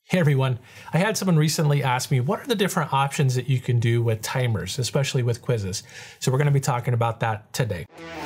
Hey everyone, I had someone recently ask me what are the different options that you can do with timers, especially with quizzes. So we're going to be talking about that today.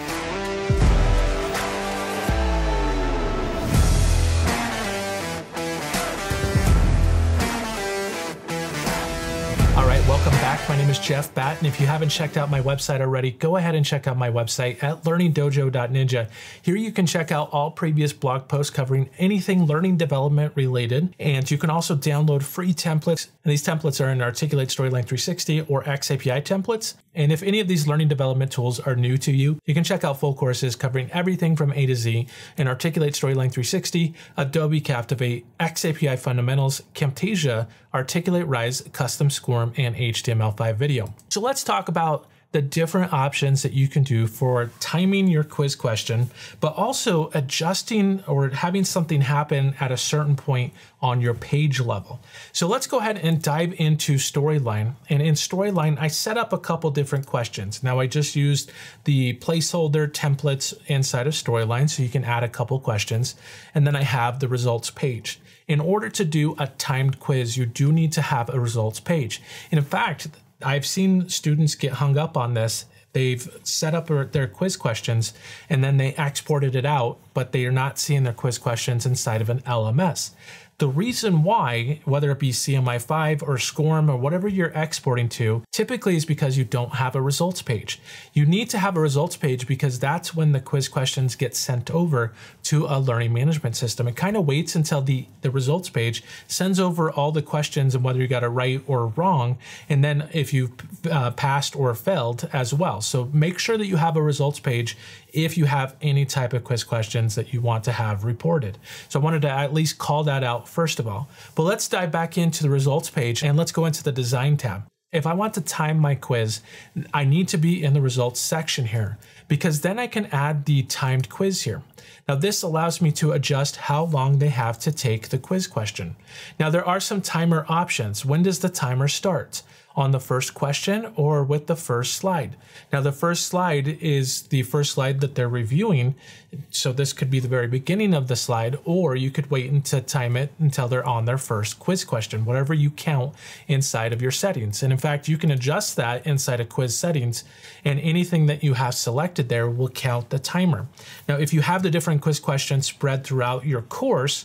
All right, welcome back. My name is Jeff Batt, and if you haven't checked out my website already, go ahead and check out my website at learningdojo.ninja. Here you can check out all previous blog posts covering anything learning development related, and you can also download free templates. And these templates are in Articulate Storyline 360 or XAPI templates. And if any of these learning development tools are new to you, you can check out full courses covering everything from A to Z in Articulate Storyline 360, Adobe Captivate, XAPI Fundamentals, Camtasia, Articulate Rise, Custom SCORM, and HTML5 video. So let's talk about the different options that you can do for timing your quiz question, but also adjusting or having something happen at a certain point on your page level. So let's go ahead and dive into Storyline. And in Storyline, I set up a couple different questions. Now I just used the placeholder templates inside of Storyline, so you can add a couple questions. And then I have the results page. In order to do a timed quiz, you do need to have a results page. And in fact, I've seen students get hung up on this. They've set up their quiz questions and then they exported it out, but they are not seeing their quiz questions inside of an LMS. The reason why, whether it be CMI5 or SCORM or whatever you're exporting to, typically is because you don't have a results page. You need to have a results page because that's when the quiz questions get sent over to a learning management system. It kind of waits until the results page sends over all the questions and whether you got it right or wrong, and then if you've passed or failed as well. So make sure that you have a results page if you have any type of quiz questions that you want to have reported. So I wanted to at least call that out first of all. But let's dive back into the results page and let's go into the design tab. If I want to time my quiz, I need to be in the results section here because then I can add the timed quiz here. Now this allows me to adjust how long they have to take the quiz question. Now there are some timer options. When does the timer start? On the first question or with the first slide. Now the first slide is the first slide that they're reviewing, so this could be the very beginning of the slide, or you could wait and to time it until they're on their first quiz question, whatever you count inside of your settings. And in fact, you can adjust that inside of quiz settings, and anything that you have selected there will count the timer. Now if you have the different quiz questions spread throughout your course,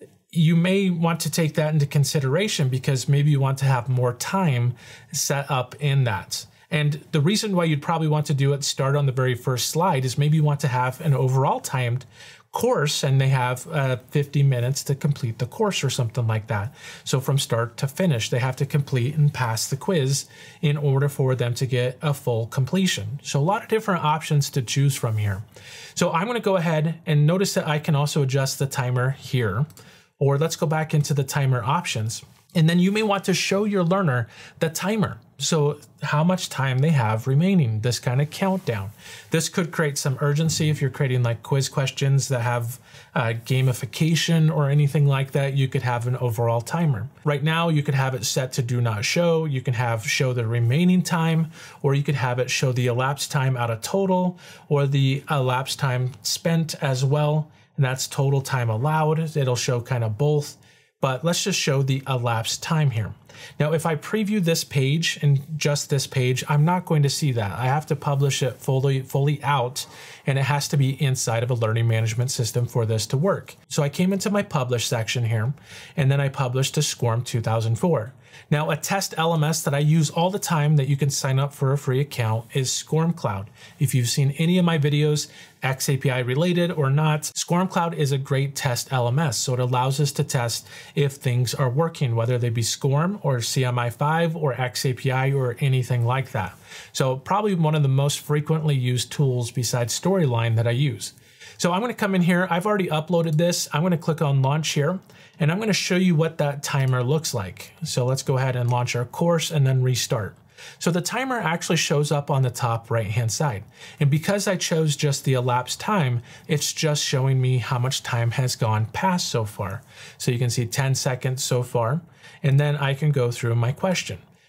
you may want to take that into consideration because maybe you want to have more time set up in that. And the reason why you'd probably want to do it start on the very first slide is maybe you want to have an overall timed course and they have 50 minutes to complete the course or something like that. So from start to finish, they have to complete and pass the quiz in order for them to get a full completion. So a lot of different options to choose from here. So I'm going to go ahead and notice that I can also adjust the timer here. Or let's go back into the timer options. And then you may want to show your learner the timer. So how much time they have remaining, this kind of countdown. This could create some urgency if you're creating like quiz questions that have gamification or anything like that. You could have an overall timer. Right now you could have it set to do not show. You can have show the remaining time, or you could have it show the elapsed time out of total, or the elapsed time spent as well. And that's total time allowed. It'll show kind of both, but let's just show the elapsed time here. Now, if I preview this page and just this page, I'm not going to see that. I have to publish it fully out, and it has to be inside of a learning management system for this to work. So I came into my publish section here, and then I published to SCORM 2004. Now, a test LMS that I use all the time that you can sign up for a free account is SCORM Cloud. If you've seen any of my videos, XAPI related or not, SCORM Cloud is a great test LMS. So it allows us to test if things are working, whether they be SCORM or CMI5 or XAPI or anything like that. So probably one of the most frequently used tools besides Storyline that I use. So I'm going to come in here. I've already uploaded this. I'm going to click on launch here, and I'm going to show you what that timer looks like. So let's go ahead and launch our course and then restart. So the timer actually shows up on the top right-hand side. And because I chose just the elapsed time, it's just showing me how much time has gone past so far. So you can see 10 seconds so far, and then I can go through my question.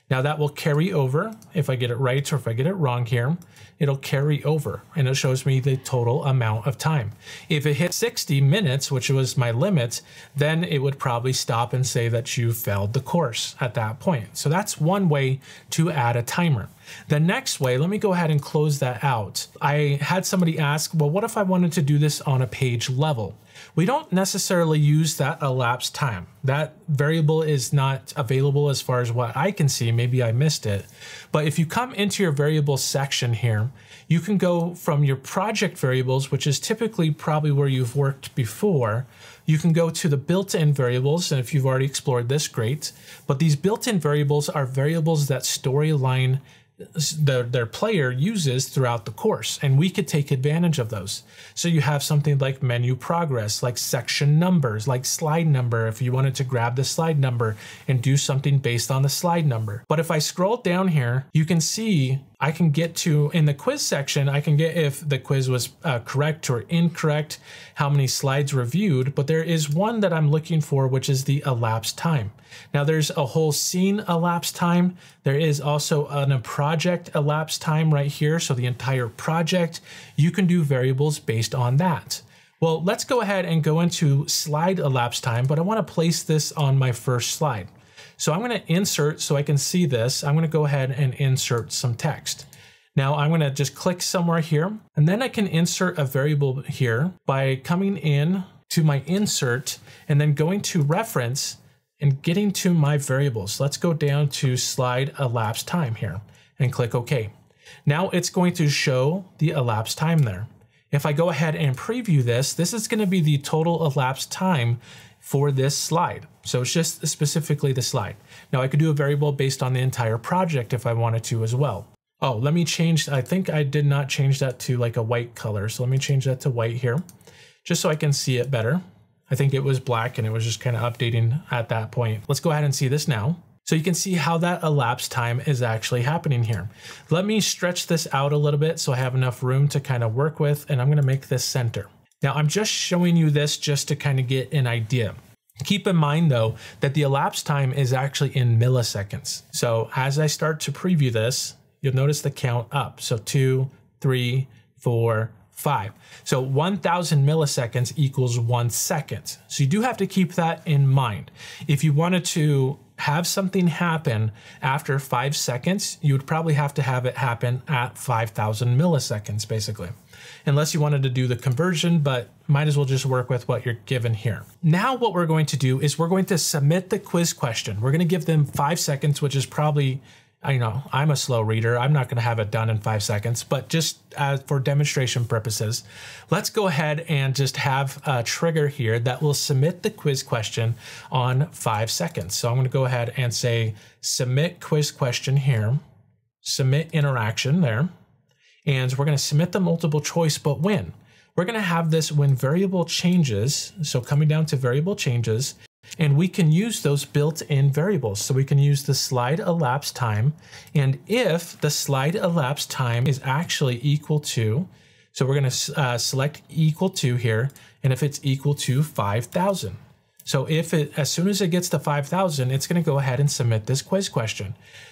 Now that will carry over. If I get it right or if I get it wrong here, it'll carry over and it shows me the total amount of time. If it hit 60 minutes, which was my limit, then it would probably stop and say that you failed the course at that point. So that's one way to add a timer. The next way, let me go ahead and close that out. I had somebody ask, well, what if I wanted to do this on a page level? We don't necessarily use that elapsed time. That variable is not available as far as what I can see. Maybe I missed it. But if you come into your variables section here, you can go from your project variables, which is typically probably where you've worked before. You can go to the built-in variables, and if you've already explored this, great. But these built-in variables are variables that Storyline their player uses throughout the course, and we could take advantage of those. So you have something like menu progress, like section numbers, like slide number, if you wanted to grab the slide number and do something based on the slide number. But if I scroll down here, you can see I can get to, in the quiz section, I can get if the quiz was correct or incorrect, how many slides reviewed, but there is one that I'm looking for, which is the elapsed time. Now there's a whole scene elapsed time. There is also a project elapsed time right here. So the entire project, you can do variables based on that. Well, let's go ahead and go into slide elapsed time, but I want to place this on my first slide. So I'm going to insert, so I can see this, I'm going to go ahead and insert some text. Now I'm going to just click somewhere here, and then I can insert a variable here by coming in to my insert and then going to reference and getting to my variables. Let's go down to slide elapsed time here and click OK. Now it's going to show the elapsed time there. If I go ahead and preview this, this is going to be the total elapsed time for this slide. So it's just specifically the slide. Now I could do a variable based on the entire project if I wanted to as well. Oh, let me change, I think I did not change that to like a white color. So let me change that to white here, just so I can see it better. I think it was black and it was just kind of updating at that point. Let's go ahead and see this now. So you can see how that elapsed time is actually happening here. Let me stretch this out a little bit so I have enough room to kind of work with, and I'm going to make this center. Now I'm just showing you this just to kind of get an idea. Keep in mind though, that the elapsed time is actually in milliseconds. So as I start to preview this, you'll notice the count up. So 2, 3, 4, 5. So 1000 milliseconds equals 1 second. So you do have to keep that in mind. If you wanted to have something happen after 5 seconds, you would probably have to have it happen at 5000 milliseconds, basically. Unless you wanted to do the conversion, but might as well just work with what you're given here. Now what we're going to do is we're going to submit the quiz question. We're going to give them 5 seconds, which is probably, I know I'm a slow reader. I'm not going to have it done in 5 seconds, but just for demonstration purposes, let's go ahead and just have a trigger here that will submit the quiz question on 5 seconds. So I'm going to go ahead and say submit quiz question here, submit interaction there, and we're going to submit the multiple choice, but when? We're going to have this when variable changes. So coming down to variable changes, and we can use those built-in variables. So we can use the slide elapsed time. And if the slide elapsed time is actually equal to, so we're going to select equal to here, and if it's equal to 5000. So if it, as soon as it gets to 5000, it's going to go ahead and submit this quiz question.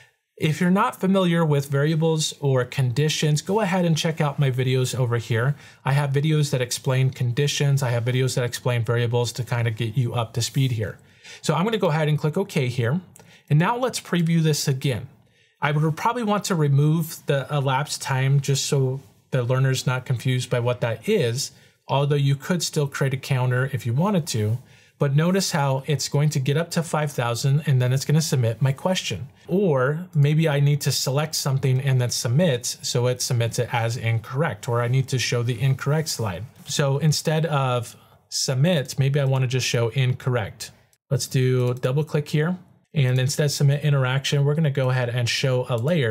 If you're not familiar with variables or conditions, go ahead and check out my videos over here. I have videos that explain conditions. I have videos that explain variables to kind of get you up to speed here. So I'm going to go ahead and click OK here. And now let's preview this again. I would probably want to remove the elapsed time just so the learner's not confused by what that is, although you could still create a counter if you wanted to. But notice how it's going to get up to 5000 and then it's going to submit my question. Or maybe I need to select something and then submit, so it submits it as incorrect, or I need to show the incorrect slide. So instead of submit, maybe I want to just show incorrect. Let's do double click here, and instead submit interaction, we're going to go ahead and show a layer.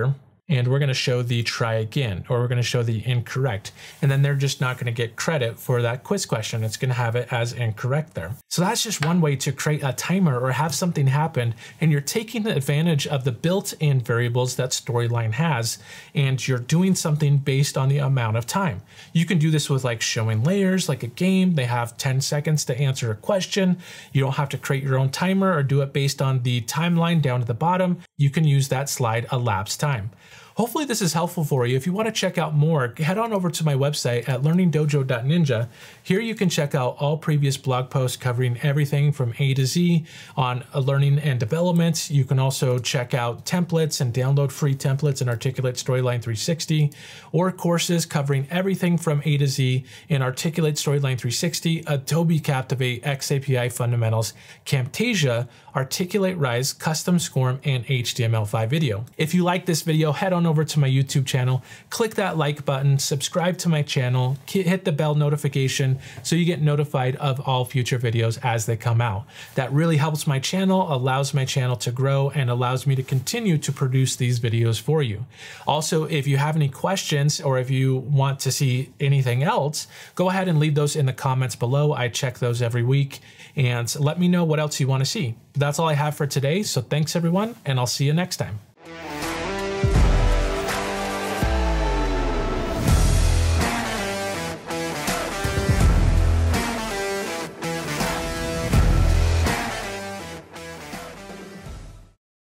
and we're going to show the try again, or we're going to show the incorrect. And then they're just not going to get credit for that quiz question. It's going to have it as incorrect there. So that's just one way to create a timer or have something happen, and you're taking advantage of the built-in variables that Storyline has, and you're doing something based on the amount of time. You can do this with like showing layers, like a game. They have 10 seconds to answer a question. You don't have to create your own timer or do it based on the timeline down to the bottom. You can use that slide elapsed time. Hopefully this is helpful for you. If you want to check out more, head on over to my website at learningdojo.ninja. Here you can check out all previous blog posts covering everything from A to Z on learning and development. You can also check out templates and download free templates in Articulate Storyline 360, or courses covering everything from A to Z in Articulate Storyline 360, Adobe Captivate, XAPI Fundamentals, Camtasia, Articulate Rise, Custom SCORM, and HTML5 video. If you like this video, head on over to my YouTube channel, click that like button, subscribe to my channel, hit the bell notification so you get notified of all future videos as they come out. That really helps my channel, allows my channel to grow, and allows me to continue to produce these videos for you. Also, if you have any questions or if you want to see anything else, go ahead and leave those in the comments below. I check those every week, and let me know what else you want to see. That's all I have for today, so thanks everyone, and I'll see you next time.